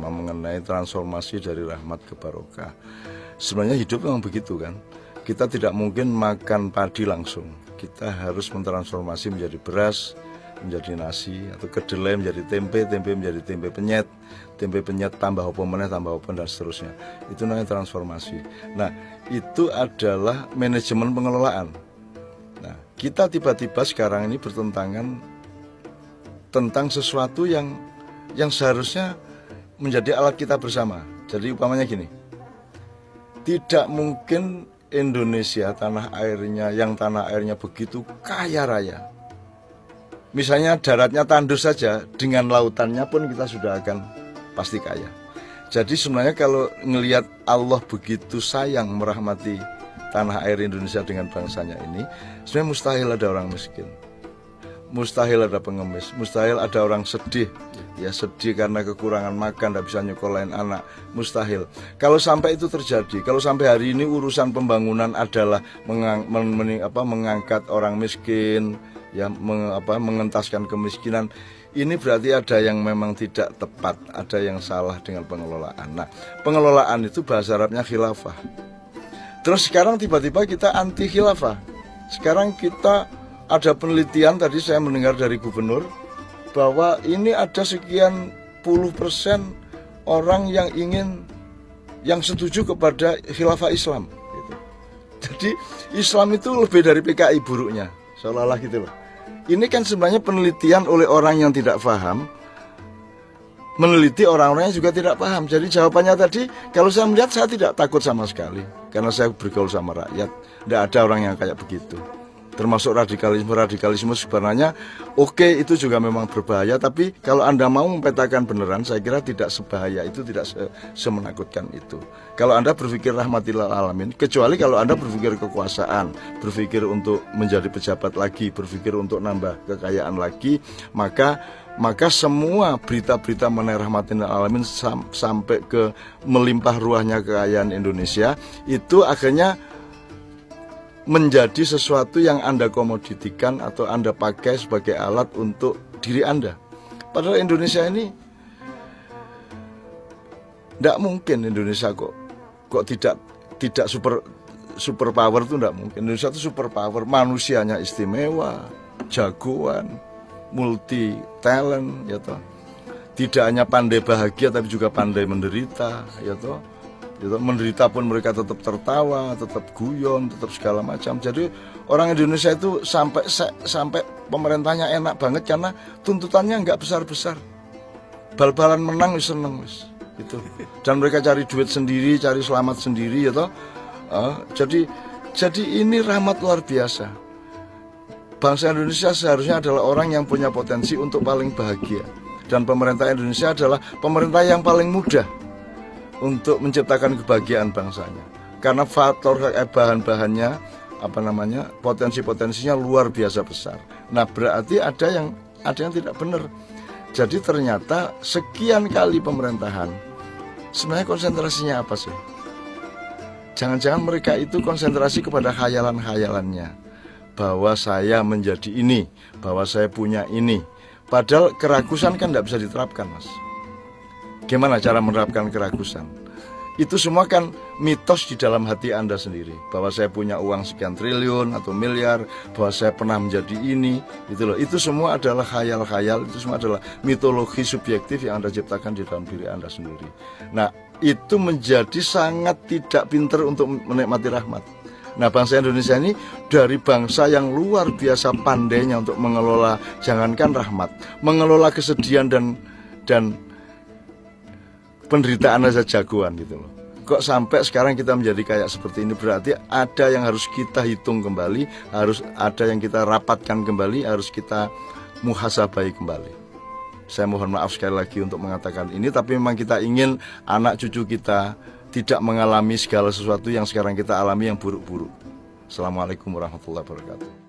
bersama mengenai transformasi dari rahmat ke barokah. Sebenarnya hidup memang begitu kan. Kita tidak mungkin makan padi langsung. Kita harus mentransformasi menjadi beras, menjadi nasi, atau kedelai menjadi tempe, tempe menjadi tempe penyet tambah apa meneh, tambah apa dan seterusnya. Itu namanya transformasi. Nah, itu adalah manajemen pengelolaan. Nah, kita tiba-tiba sekarang ini bertentangan tentang sesuatu yang seharusnya menjadi alat kita bersama. Jadi umpamanya gini, tidak mungkin Indonesia tanah airnya begitu kaya raya. Misalnya daratnya tandus saja, dengan lautannya pun kita sudah akan pasti kaya. Jadi sebenarnya kalau ngelihat Allah begitu sayang merahmati tanah air Indonesia dengan bangsanya ini, sebenarnya mustahil ada orang miskin. Mustahil ada pengemis, mustahil ada orang sedih, ya sedih karena kekurangan makan, tidak bisa nyekolahin anak, mustahil. Kalau sampai itu terjadi, kalau sampai hari ini urusan pembangunan adalah mengangkat orang miskin, ya mengentaskan kemiskinan, ini berarti ada yang memang tidak tepat, ada yang salah dengan pengelolaan. Nah, pengelolaan itu bahasa Arabnya khilafah. Terus sekarang tiba-tiba kita anti khilafah. Sekarang kita ada penelitian, tadi saya mendengar dari gubernur, bahwa ini ada sekian puluh persen orang yang setuju kepada khilafah Islam gitu. Jadi Islam itu lebih dari PKI buruknya, seolah-olah gitu loh. Ini kan sebenarnya penelitian oleh orang yang tidak paham, meneliti orang-orang yang juga tidak paham. Jadi jawabannya tadi, kalau saya melihat, saya tidak takut sama sekali, karena saya bergaul sama rakyat. Tidak ada orang yang kayak begitu. Termasuk radikalisme sebenarnya oke, itu juga memang berbahaya. Tapi kalau Anda mau mempetakan beneran, saya kira tidak sebahaya itu, tidak semenakutkan itu. Kalau Anda berpikir rahmatil alamin, kecuali kalau Anda berpikir kekuasaan, berpikir untuk menjadi pejabat lagi, berpikir untuk nambah kekayaan lagi, maka semua berita-berita mengenai rahmatil alamin sampai ke melimpah ruahnya kekayaan Indonesia, itu akhirnya menjadi sesuatu yang Anda komoditikan atau Anda pakai sebagai alat untuk diri Anda. Padahal Indonesia ini tidak mungkin, Indonesia kok tidak super power, itu tidak mungkin. Indonesia itu super power, manusianya istimewa, jagoan, multi talent, ya toh. Tidak hanya pandai bahagia tapi juga pandai menderita, ya toh. Menderita pun mereka tetap tertawa, tetap guyon, tetap segala macam. Jadi orang Indonesia itu sampai pemerintahnya enak banget karena tuntutannya nggak besar-besar. Bal-balan menang wis seneng wis gitu. Dan mereka cari duit sendiri, cari selamat sendiri, ya toh. Jadi ini rahmat luar biasa. Bangsa Indonesia seharusnya adalah orang yang punya potensi untuk paling bahagia. Dan pemerintah Indonesia adalah pemerintah yang paling mudah untuk menciptakan kebahagiaan bangsanya, karena faktor bahan-bahannya potensi-potensinya luar biasa besar. Nah, berarti ada yang tidak benar. Jadi ternyata sekian kali pemerintahan sebenarnya konsentrasinya apa sih? Jangan-jangan mereka itu konsentrasi kepada khayalan-khayalannya, bahwa saya menjadi ini, bahwa saya punya ini. Padahal keragusan kan tidak bisa diterapkan, Mas. Gimana cara menerapkan keragusan? Itu semua kan mitos di dalam hati Anda sendiri, bahwa saya punya uang sekian triliun atau miliar, bahwa saya pernah menjadi ini, gitu loh. Itu semua adalah khayal-khayal, itu semua adalah mitologi subjektif yang Anda ciptakan di dalam diri Anda sendiri. Nah, itu menjadi sangat tidak pintar untuk menikmati rahmat. Nah, bangsa Indonesia ini dari bangsa yang luar biasa pandainya untuk mengelola, jangankan rahmat, mengelola kesedihan dan penderitaan aja jagoan gitu loh. Kok sampai sekarang kita menjadi kayak seperti ini? Berarti ada yang harus kita hitung kembali, harus ada yang kita rapatkan kembali, harus kita muhasabai kembali. Saya mohon maaf sekali lagi untuk mengatakan ini, tapi memang kita ingin anak cucu kita tidak mengalami segala sesuatu yang sekarang kita alami yang buruk-buruk. Assalamualaikum warahmatullahi wabarakatuh.